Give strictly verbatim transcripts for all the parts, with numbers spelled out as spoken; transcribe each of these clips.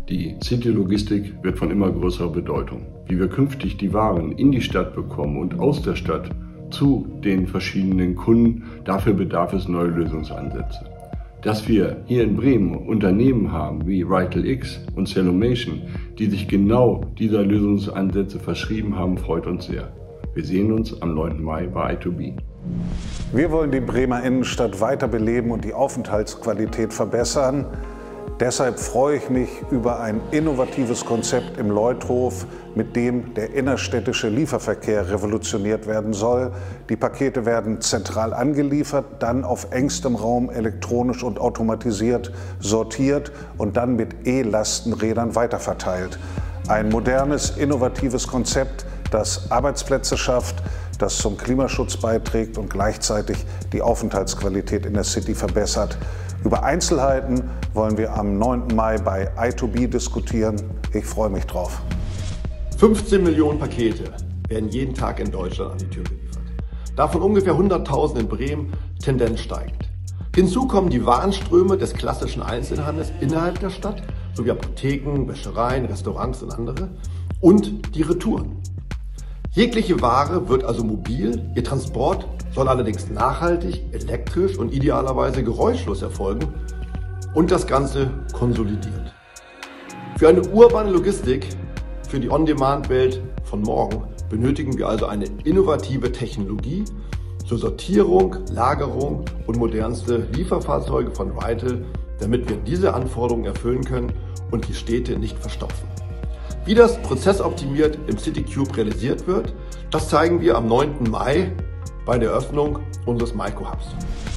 Die City-Logistik wird von immer größerer Bedeutung. Wie wir künftig die Waren in die Stadt bekommen und aus der Stadt zu den verschiedenen Kunden, dafür bedarf es neue Lösungsansätze. Dass wir hier in Bremen Unternehmen haben wie RightLX und Cellomation, die sich genau dieser Lösungsansätze verschrieben haben, freut uns sehr. Wir sehen uns am neunten Mai bei I zwei B. Wir wollen die Bremer Innenstadt weiter beleben und die Aufenthaltsqualität verbessern. Deshalb freue ich mich über ein innovatives Konzept im Leuthof, mit dem der innerstädtische Lieferverkehr revolutioniert werden soll. Die Pakete werden zentral angeliefert, dann auf engstem Raum elektronisch und automatisiert sortiert und dann mit E-Lastenrädern weiterverteilt. Ein modernes, innovatives Konzept, das Arbeitsplätze schafft, das zum Klimaschutz beiträgt und gleichzeitig die Aufenthaltsqualität in der City verbessert. Über Einzelheiten wollen wir am neunten Mai bei I zwei B diskutieren. Ich freue mich drauf. fünfzehn Millionen Pakete werden jeden Tag in Deutschland an die Tür geliefert. Davon ungefähr hunderttausend in Bremen, Tendenz steigend. Hinzu kommen die Warenströme des klassischen Einzelhandels innerhalb der Stadt, sowie Apotheken, Wäschereien, Restaurants und andere, und die Retouren. Jegliche Ware wird also mobil, ihr Transport soll allerdings nachhaltig, elektrisch und idealerweise geräuschlos erfolgen und das Ganze konsolidiert. Für eine urbane Logistik, für die On-Demand-Welt von morgen, benötigen wir also eine innovative Technologie zur Sortierung, Lagerung und modernste Lieferfahrzeuge von Vital, damit wir diese Anforderungen erfüllen können und die Städte nicht verstopfen. Wie das prozessoptimiert im CityCube realisiert wird, das zeigen wir am neunten Mai bei der Eröffnung unseres Myco-Hubs.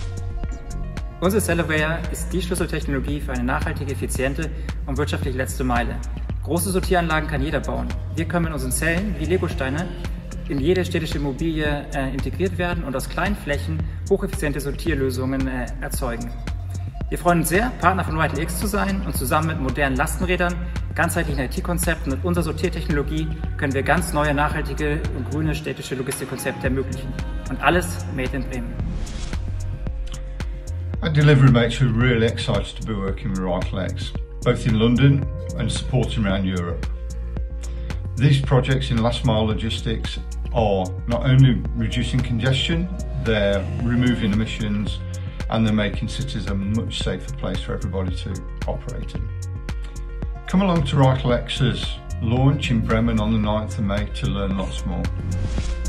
Unsere Celloware ist die Schlüsseltechnologie für eine nachhaltige, effiziente und wirtschaftlich letzte Meile. Große Sortieranlagen kann jeder bauen. Wir können mit unseren Zellen wie Legosteine in jede städtische Immobilie äh, integriert werden und aus kleinen Flächen hocheffiziente Sortierlösungen äh, erzeugen. Wir freuen uns sehr, Partner von RightLX zu sein und zusammen mit modernen Lastenrädern, ganzheitlichen I T-Konzepten und unserer Sortiertechnologie können wir ganz neue, nachhaltige und grüne städtische Logistikkonzepte ermöglichen. Und alles made in Bremen. At Delivery Mates, we're really excited to be working with RightLX, both in London and supporting around Europe. These projects in last mile logistics are not only reducing congestion, they're removing emissions and they're making cities a much safer place for everybody to operate in. Come along to RightLX's launch in Bremen on the ninth of May to learn lots more.